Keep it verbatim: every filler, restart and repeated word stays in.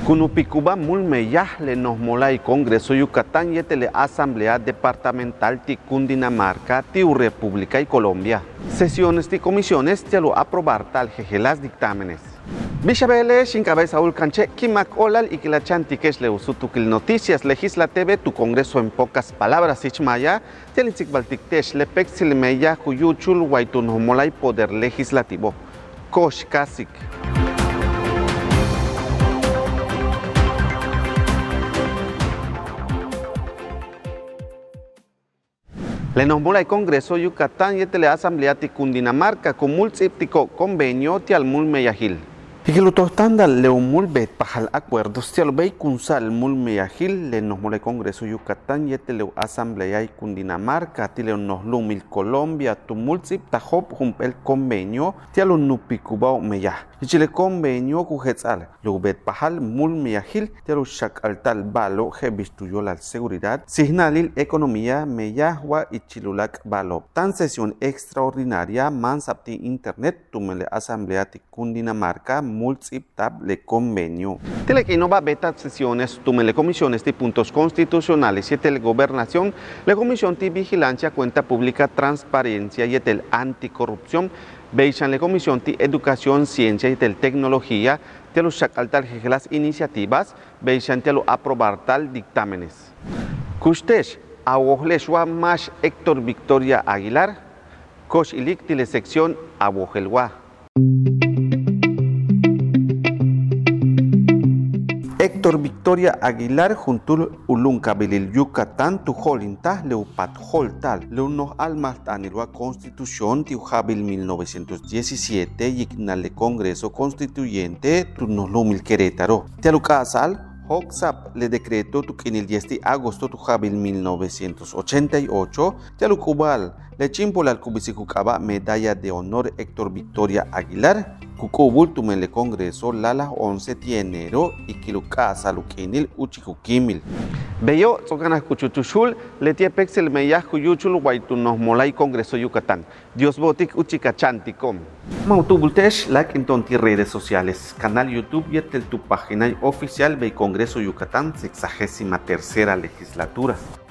Kunupicuba mulmeyah le nos molay Congreso Yucatán y tele Asamblea Departamental ti Cundinamarca ti República y Colombia. Sesiones y comisiones te lo aprobar tal jejelas dictámenes. Bichabele, Shinkabay Saúl Canche, Kimak Olal y Kilachantiques le usutukil noticias legislative tu Congreso en pocas palabras Ichmaya, Telitzik Baltiktesh le Pexilmeya Kuyuchul Waitun Homolay Poder Legislativo. Kosh Kasik. Le nombró el Congreso Yucatán y la Asamblea de Cundinamarca con multíptico convenio de Almul Meyahil. Y que lo tostanda le umul bet pajal acuerdos te lo ve kunsal mul meyahil le nombró el Congreso Yucatán y la Asamblea de Cundinamarca te le nos lumil Colombia tu multipta hop el convenio te lo nupicubao meyah. Y chile convenio kujetzal lo bet pajal mul meyahil te lo shak altal balo je vistuyo la seguridad signalil economía meyahwa y chilulak balo. Tan sesión extraordinaria mansapti internet tumele Asamblea de Cundinamarca multiptab le convenio. Tele que no va a beta sesiones, tumele comisiones de puntos constitucionales y tele gobernación, la comisión de vigilancia, cuenta pública, transparencia y tel anticorrupción, veishan la comisión de educación, ciencia y tel tecnología, te los chacaltal las iniciativas, veishan te lo aprobar tal dictámenes. Kustesh, awohleshwa más Héctor Victoria Aguilar, kosh ilik tile sección awohelwa. Héctor Victoria Aguilar juntul ulunca bilil Yucatán tu holinta leupat holtal leunos almas tanilua constitución tiu habil mil novecientos diecisiete yignal de Congreso Constituyente tu nos lumil Querétaro. Tealucasal Hoxap le decretó tu en el diez de agosto tu habil mil novecientos ochenta y ocho Tealucubal le chimpol al cubisicukaba medalla de honor Héctor Victoria Aguilar. Kukubul tumele Congreso Lala once de enero y Kilucasa Luquinil Uchikukimil. Bello, Socanas Cuchuchushul, Letia Pexel Meyah Kuyuchul Waitun nos molay Congreso Yucatán. Dios botic Uchicachanticom. Mautubultesh, like en tonti redes sociales. Canal YouTube y tu página oficial de Congreso Yucatán, sexagésima tercera legislatura.